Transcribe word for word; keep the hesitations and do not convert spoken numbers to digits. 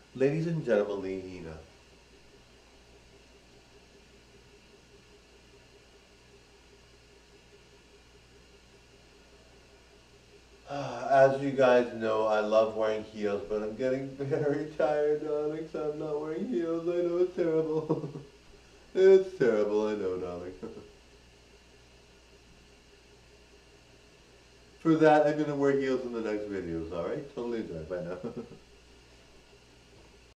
Ladies and gentlemen, as you guys know, I love wearing heels, but I'm getting very tired, darling, so I'm not wearing heels. I know it's terrible. It's terrible, I know, darling. For that, I'm gonna wear heels in the next videos, alright? Totally enjoy. Bye now.